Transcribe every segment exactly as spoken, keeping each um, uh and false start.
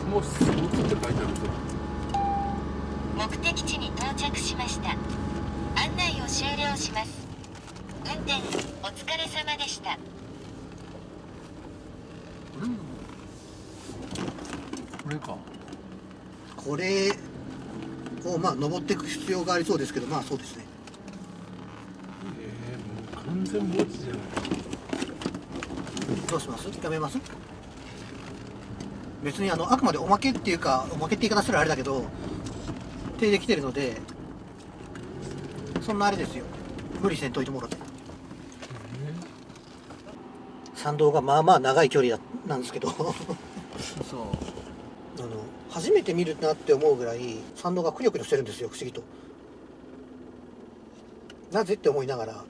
もうすぐって書いてあるぞ。 目的地に到着しました。案内を終了します。運転お疲れ様でした。 うん、これか。 これをまあ登っていく必要がありそうですけど、まあそうですね。 えー、もう完全墓地じゃない。 どうします？やめます？別にあのあくまでおまけっていうか、おまけって言い方するあれだけど、手で来てるので、そんなあれですよ。無理せんといてもらって。参道がまあまあ長い距離だなんですけど、そうあの初めて見るなって思うぐらい参道がくにょくにょしてるんですよ、不思議と。なぜって思いながら。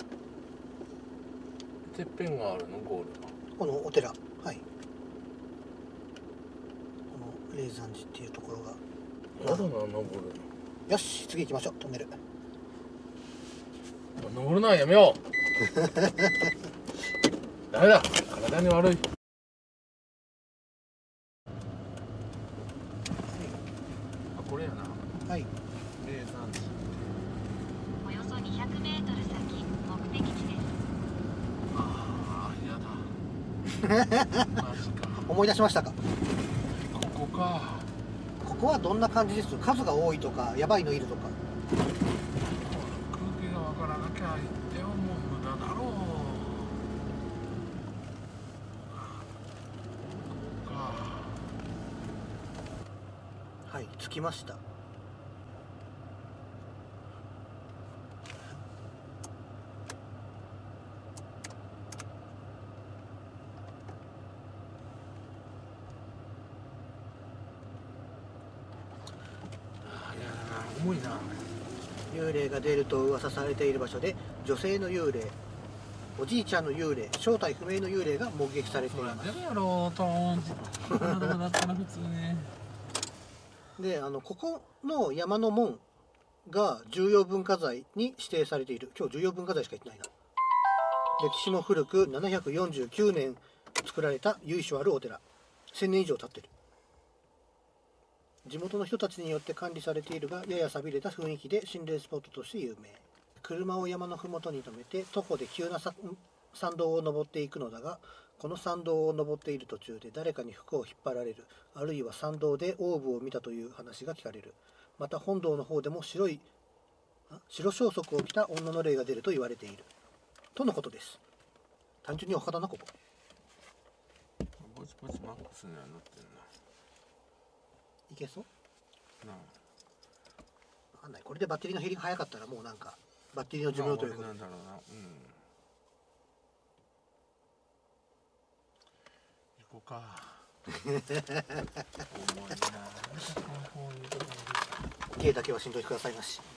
てっぺんがあるの、ゴールが。 このお寺、はい、この霊山寺っていうところが。 まだな、登るの。 よし、次行きましょう。トンネル。 登るのはやめよう。ダメだ、体に悪い。あ、これやな。 はい。 霊山寺。 およそにひゃくメートル先、目的地です。 ああ、やだ。マジか。 思い出しましたか？ ここか。 ここはどんな感じです？数が多いとか、やばいのいるとか。 空気がわからなきゃ行ってももう無駄だろう。ここか。 はい、着きました。 重いな。 幽霊が出ると噂されている場所で、女性の幽霊、おじいちゃんの幽霊、正体不明の幽霊が目撃されています。 出るやろ、トーン。だったら普通ね。 で、あのここの山の門が重要文化財に指定されている。今日重要文化財しか言ってないな。歴史も古くななひゃくよんじゅうきゅうねん作られた由緒あるお寺。せんねん以上経ってる。地元の人たちによって管理されているが、やや寂れた雰囲気で心霊スポットとして有名。車を山のふもとに止めて徒歩で急な山道を登っていくのだが、この山道を登っている途中で誰かに服を引っ張られる、あるいは山道でオーブを見たという話が聞かれる。また本堂の方でも白い白装束を着た女の霊が出ると言われているとのことです。単純にお墓だな、ここ。 ぼちぼちマックスにはなってんな。 いけそうなあ。 わかんない。これでバッテリーの減りが早かったらもうなんかバッテリーの寿命ということなんだろうな。うん。行こうか。重いな。 芸だけはしんどいてくださいまし。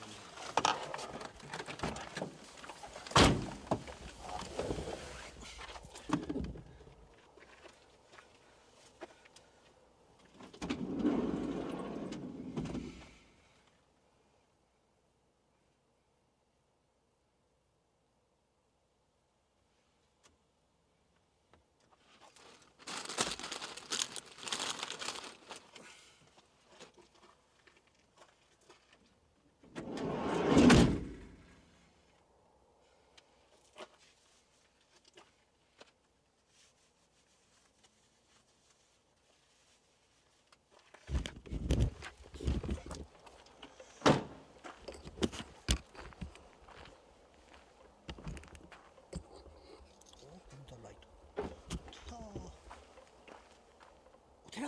お寺。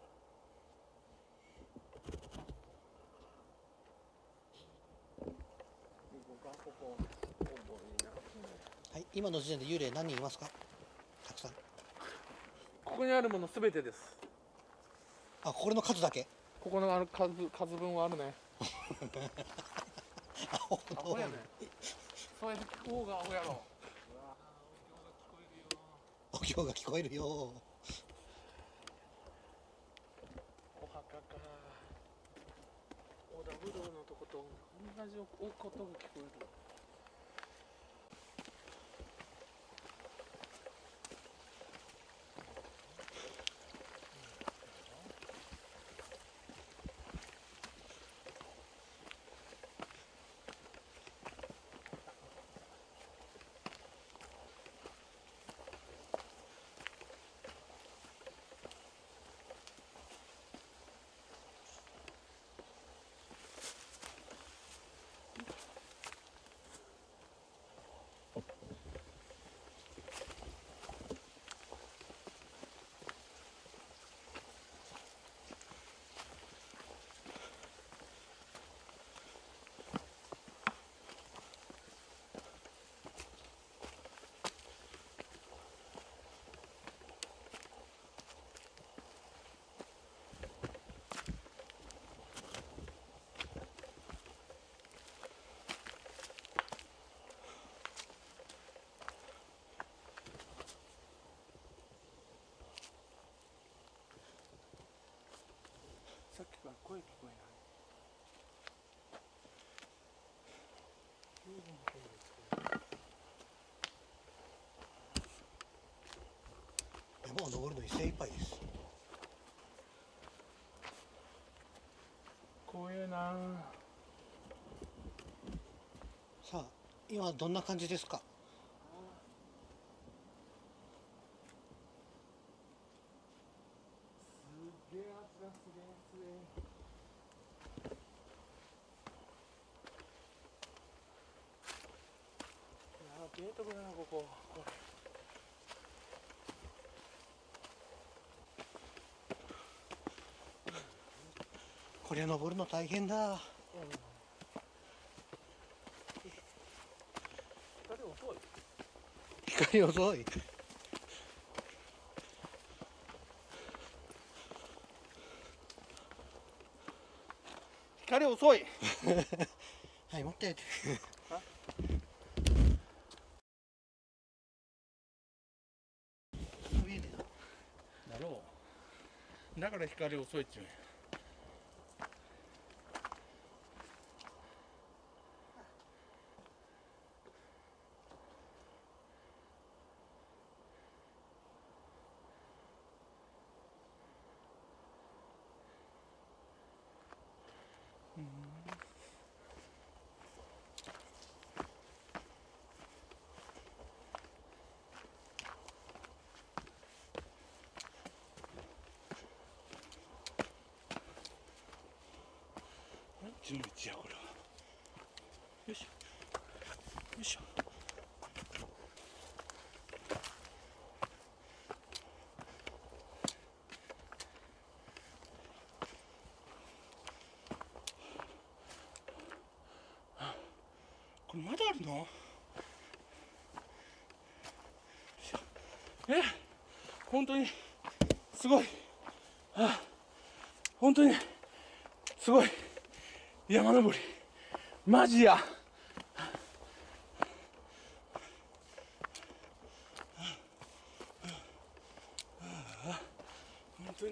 はい、今の時点で幽霊何人いますか？たくさん。 ここにあるものすべてです。 あ、これの数だけ。 ここのある数数分はあるね。 アホアホやね。そうやって聞く方がアホやろ。 お経が聞こえるよ。 お墓か。織田武道のとこと同じことが聞こえる。 山を登るのに精一杯です。 怖えな。 さあ今どんな感じですか？ すげえ圧がすげえすげえ。やべえとこだなここ。これこれ登るの大変だ。 光遅い。 光遅い。 光遅い。 はい持ってって。 だろう。だから光遅いっちゅうんや。準備地やこれは。よいしょよいしょ。これまだあるの？え、本当にすごい。あ、本当にすごい山登り。マジや。本当に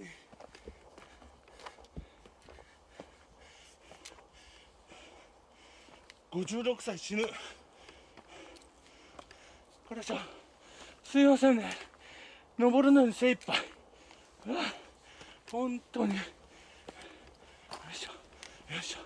ごじゅうろくさい死ぬ。これじゃすいませんね、登るのに精一杯。本当によいしょよいしょ。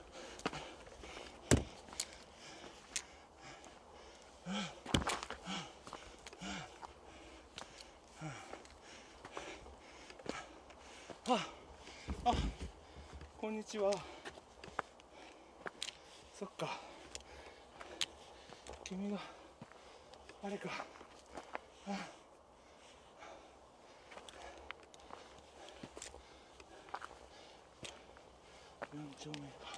ああ、こんにちは。そっか、君があれか。あよん丁目か。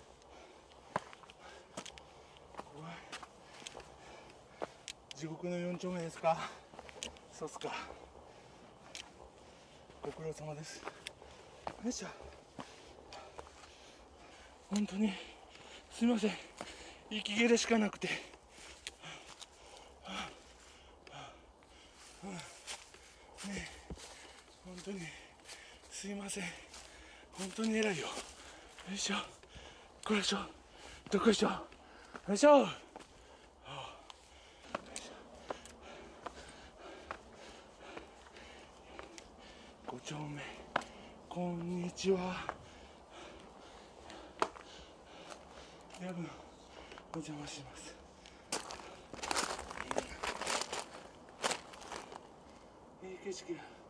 怖い。地獄のよん丁目ですか。そうっすか。ご苦労様です。よいしょ。本当にすみません、息切れしかなくて。ねえ、本当にすいません。本当に偉いよ。よいしょ、これでしょ、どこでしょ、よいしょ。ご丁目、こんにちは。夜分お邪魔します。いい景色が